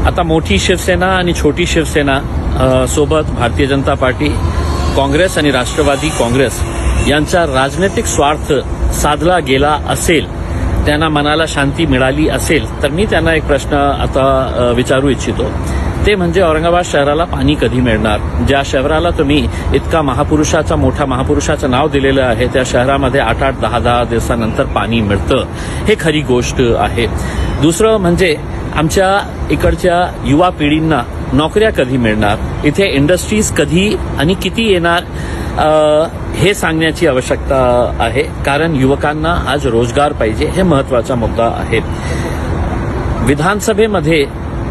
आता मोठी शिवसेना आणि छोटी शिवसेना सोबत भारतीय जनता पार्टी, काँग्रेस आणि राष्ट्रवादी काँग्रेस यांचा राजनैतिक स्वार्थ साधला गेला असेल, त्यांना मनाला शांती मिळाली असेल, तर मी त्यांना एक प्रश्न आता विचारू इच्छितो. ते म्हणजे औरंगाबाद शहराला पाणी कधी मिळणार? ज्या शहराला तुम्ही इतका मोठा महापुरुषाचं नाव दिलेलं आहे, त्या शहरामध्ये 8-8, 10-10 दिवसानंतर पाणी मिळतं, हे खरी गोष्ट आहे. दुसरं म्हणजे आमच्या इकडच्या युवा पिढींना नोकऱ्या कधी मिळणार, इथे इंडस्ट्रीज कधी आणि किती येणार, हे सांगण्याची आवश्यकता आहे. कारण युवकांना आज रोजगार पाहिजे, हे महत्वाचा मुद्दा आहे. विधानसभेमध्ये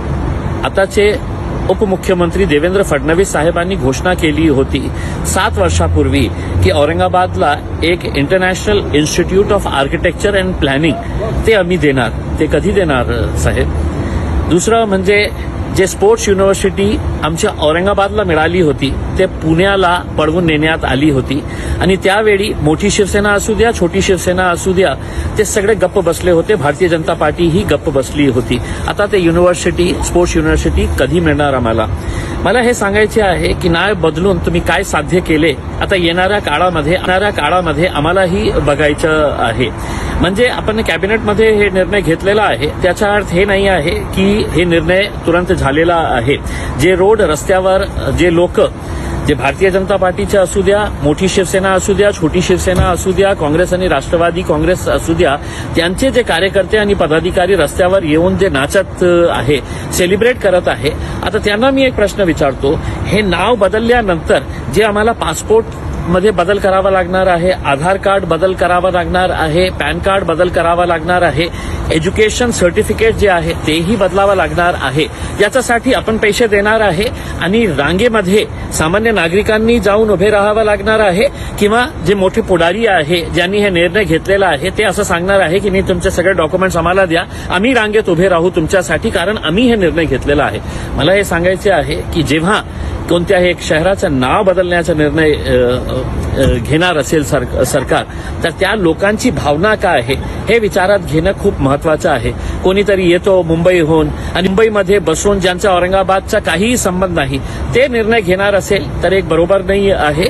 आताचे उपमुख्यमंत्री देवेंद्र फडणवीस साहेबांनी घोषणा केली होती 7 वर्षापूर्वी की औरंगाबादला एक international institute of architecture and planning ते आम्ही देणार. ते कधी देणार साहेब? दुसरं म्हणजे जे स्पोर्ट्स युनिव्हर्सिटी आमच्या औरंगाबादला मिळाली होती, ते पुण्याला पळवून नेण्यात आली होती आणि त्यावेळी मोठी शिवसेना असू द्या, छोटी शिवसेना असू द्या, ते सगळे गप्प बसले होते. भारतीय जनता पार्टी ही गप्प बसली होती. आता ते स्पोर्ट्स युनिव्हर्सिटी कधी मिळणार आम्हाला? मला हे सांगायचे आहे की नाव बदलून तुम्ही काय साध्य केले, आता येणाऱ्या काळामध्ये आम्हालाही बघायचं आहे. म्हणजे आपण कॅबिनेटमध्ये हे निर्णय घेतलेला आहे, त्याचा अर्थ हे नाही आहे की हे निर्णय तुरंत झालेला आहे. जे रोड रस्त्यावर जे लोक, जे भारतीय जनता पार्टीचे असू द्या, मोठी शिवसेना असू द्या, छोटी शिवसेना असू द्या, काँग्रेस आणि राष्ट्रवादी काँग्रेस असू द्या, त्यांचे जे कार्यकर्ते आणि पदाधिकारी रस्त्यावर येऊन जे नाचत आहे, सेलिब्रेट करत आहे, आता त्यांना मी एक प्रश्न विचारतो. हे नाव बदलल्यानंतर जे आम्हाला पासपोर्ट मध्ये बदल करावा लागणार आहे, आधार कार्ड बदल करावा लागणार आहे, पॅन कार्ड बदल करावा लागणार आहे, एज्युकेशन सर्टिफिकेट जे आहे तेही बदलावं लागणार आहे, याच्यासाठी आपण पैसे देणार आहे आणि रांगेमध्ये सामान्य नागरिकांनी जाऊन उभे राहावं लागणार आहे, किंवा जे मोठे पुढारी आहे ज्यांनी हे निर्णय घेतलेला आहे ते असं सांगणार आहे की नाही, तुमचे सगळे डॉक्युमेंट्स आम्हाला द्या, आम्ही रांगेत उभे राहू तुमच्यासाठी, कारण आम्ही हे निर्णय घेतलेला आहे. मला हे सांगायचे आहे की जेव्हा कोणत्याही एक शहराचं नाव बदलण्याचा निर्णय घेणार असेल सरकार, तर त्या लोकांची भावना काय आहे हे विचारात घेणं खूप महत्वाचं आहे. कोणीतरी येतो मुंबईहून आणि मुंबईमध्ये बसून ज्यांचा औरंगाबादचा काहीही संबंध नाही ते निर्णय घेणार असेल तर एक बरोबर नाही आहे.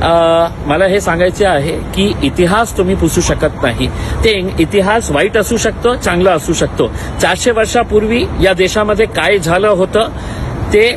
मला हे सांगायचे आहे की इतिहास तुम्ही पुसू शकत नाही. ते इतिहास वाईट असू शकतो, चांगला असू शकतो. 400 वर्षापूर्वी या देशामध्ये काय झालं होतं ते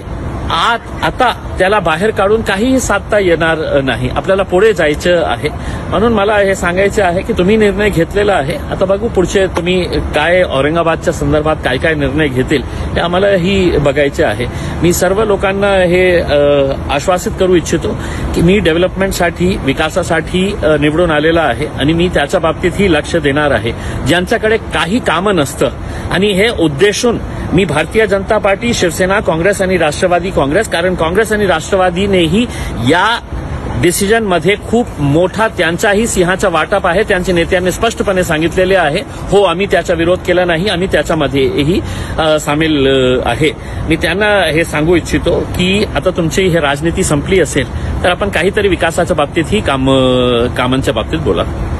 आता त्याला बाहेर काढून काहीही साधता येणार नाही. आपल्याला पुढे जायचं आहे. म्हणून मला हे सांगायचे आहे की तुम्ही निर्णय घेतलेला आहे, आता बघू पुढचे तुम्ही काय औरंगाबादच्या संदर्भात काय काय निर्णय घेतील ते आम्हालाही बघायचे आहे. मी सर्व लोकांना हे आश्वासित करू इच्छितो की मी डेव्हलपमेंटसाठी, विकासासाठी निवडून आलेला आहे आणि मी त्याच्या बाबतीतही लक्ष देणार आहे. ज्यांच्याकडे काही कामं नसतं आणि हे उद्देशून मी भारतीय जनता पार्टी, शिवसेना, काँग्रेस आणि राष्ट्रवादी काँग्रेस, कारण काँग्रेस आणि राष्ट्रवादीनेही या डिसिजनमध्ये खूप मोठा त्यांचाही सिंहाचा वाटप आहे. त्यांच्या नेत्यांनी स्पष्टपणे सांगितलेले आहे, हो आम्ही त्याचा विरोध केला नाही, आम्ही त्याच्यामध्येही सामील आहे. मी त्यांना हे सांगू इच्छितो की आता तुमची हे राजनीती संपली असेल तर आपण काहीतरी विकासाच्या बाबतीतही कामांच्या बाबतीत बोला.